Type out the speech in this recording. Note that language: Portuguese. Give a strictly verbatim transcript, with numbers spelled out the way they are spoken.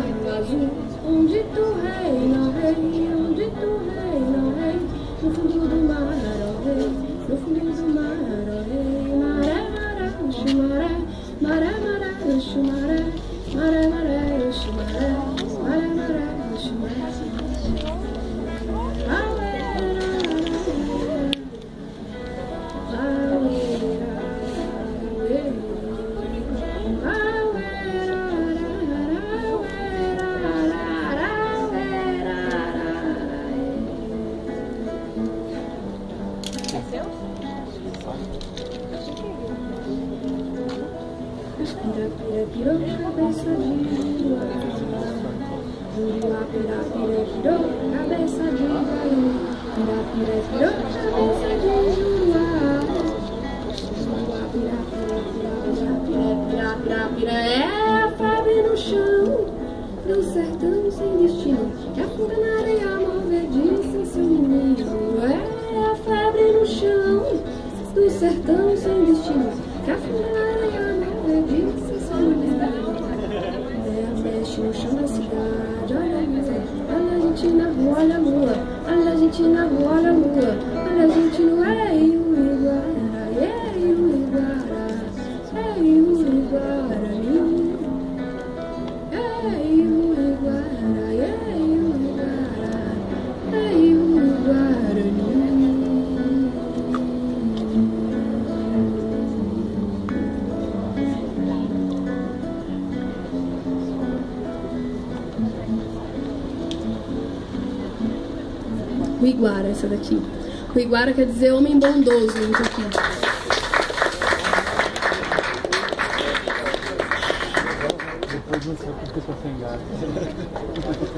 mar azul, onde tu reina, rei, onde tu reina, rei, no fundo do mar, ó rei, no fundo do mar, ó rei, maré, maré, xumaré, maré, maré, xumaré, maré, maré, xumaré, maré, maré, xumaré. Pira, pirou, cabeça de lua. Juriá, pira, pira, pirou, cabeça de baião. Pira, pira, pirou, cabeça de lua. Juriá, pira, pira, pira, pira, pira, pira, pira. É a febre no chão do sertão sem destino, que afunda na areia movediça seu menino. É a febre no chão do sertão sem destino, que afunda na areia movediça. Mexe no chão da cidade, olha a lua, olha a gente na rua, olha a lua, olha a gente na rua, olha a lua, olha a gente no ei, o Iguara, ei, o Iguara, ei, o Iguara, ei, o Iguara, ei, o Iguara, ei, o Iguara. Ruiguara, essa daqui. Ruiguara quer dizer homem bondoso em tupi. Depois não sei porque eu tô sem gato.